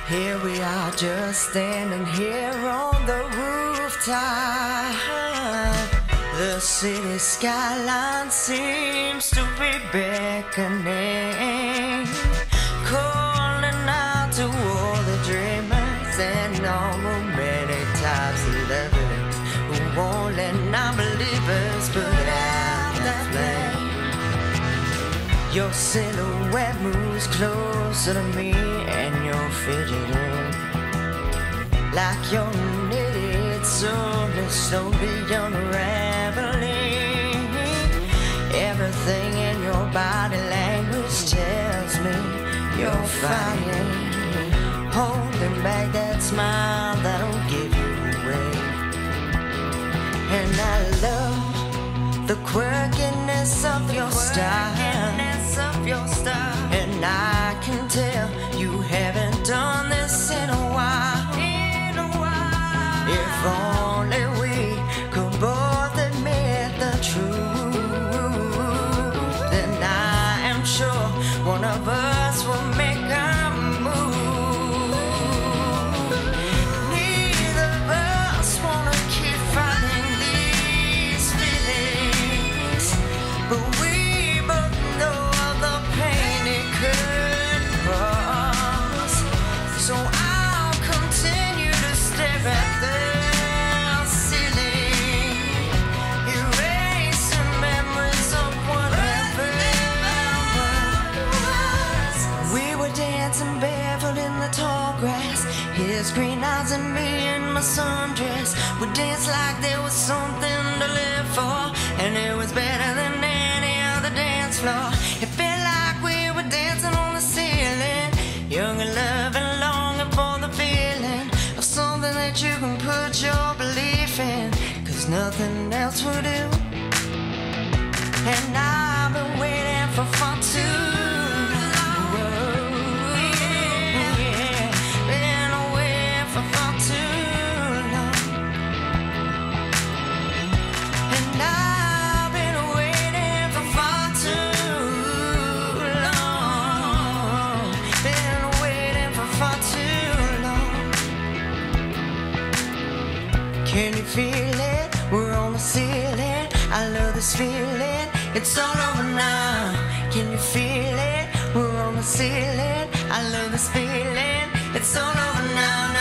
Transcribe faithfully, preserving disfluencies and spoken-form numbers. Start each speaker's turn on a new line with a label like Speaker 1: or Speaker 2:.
Speaker 1: Here we are just standing here on the rooftop. The city skyline seems to be beckoning, calling out to all the dreamers and all the many types of lovers who won't let non-believers put out that flame. Your silhouette moves closer to me, and you're fidgeting like you're knitted, slowly, slowly unraveling. Everything in your body language tells me you're fighting, holding back that smile that'll give you away. And I love the quirkiness of your style, and I can tell you haven't done this in a while. If only we could both admit the truth, then I am sure one of us will make a move. Neither of us wanna keep fighting these feelings, but we both know the pain it could cause. So I'll continue to stare at the ceiling, erasing memories of whatever was. We were dancing barefoot in the tall grass, his green eyes and me in my sundress. We danced like there was something to live for, and it was better than any other dance floor. It felt like we were dancing on the ceiling, young and loving, longing for the feeling of something that you can put your belief in, 'cause nothing else will do. And I've been waiting for far too long. Yeah, been away for far too long. And I've been waiting for far too long. Been waiting for far too long. Can you feel it? We're on the ceiling. I love this feeling. It's all over now. Can you feel it? We're on the ceiling. I love this feeling. It's all over now.